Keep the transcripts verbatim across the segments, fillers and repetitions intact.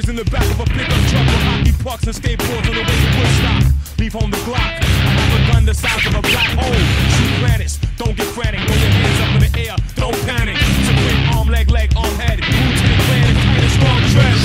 boys in the back of a pickup truck with hockey pucks and skateboards on the way to Woodstock. Leave home the Glock. I have a gun the size of a black hole. Shoot planets, don't get frantic. Throw your hands up in the air, don't panic. It's a quick arm, leg, leg, arm, head. Move to the clan and tight and strong treads.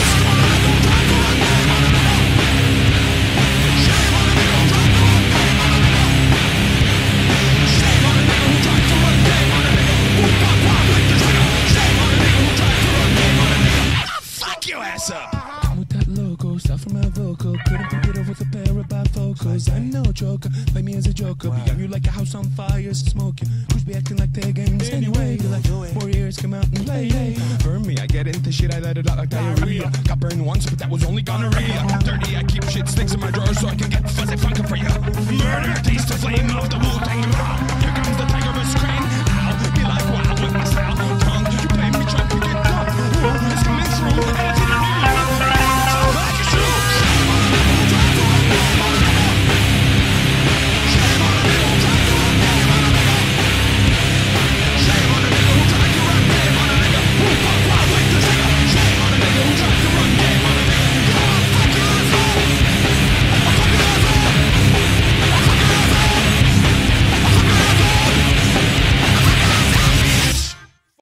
With that logo, stuff from my vocal. Couldn't forget it with a pair of bifocals. I'm no joker, play me as a joker. Wow. Begun you like a house on fire, smoking. Who's be acting like their games anyway? They're like warriors, come out and play. Hey. Burn me, I get into shit, I let it out like diarrhea. Got burned once, but that was only gonorrhea. I'm dirty, I keep shit sticks in my drawer so I can get fuzzy funkin' for you. Murder, taste the flame of the Wu-Tang.